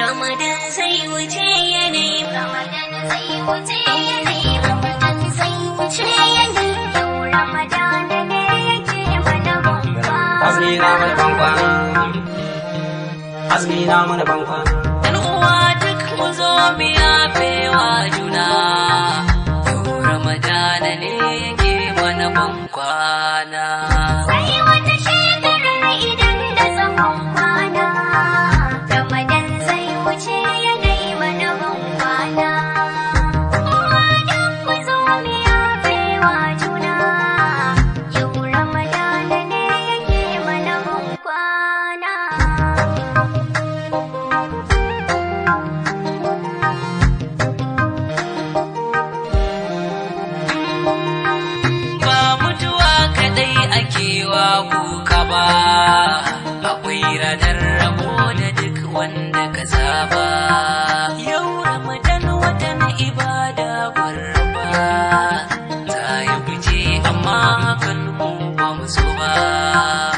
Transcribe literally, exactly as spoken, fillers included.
Ramadan zai wuce yanayi, Ramadan zai wuce yanayi, Ramadan zai wuce yanayi, yau Ramadan ne yake mana bankwa. Azumi na mana bankwa, azumi na mana bankwa. Yan uwa duk mu zo mu yafe wa juna, yau Ramadan ne yake mana bankwana. Sai wata shekarar idan da zaman kwana, Ramadan zai wuce yanayi mana bankwana. Uwa duk mu zo mu yafe wa juna, yau Ramadan ne yake mana bankwana. Akewa kuka ba, akwai ranar rabo da duk wanda ka saba. Yau Ramadan wata na ibada barba, ta yi fice amma hakan mu ba mu so ba.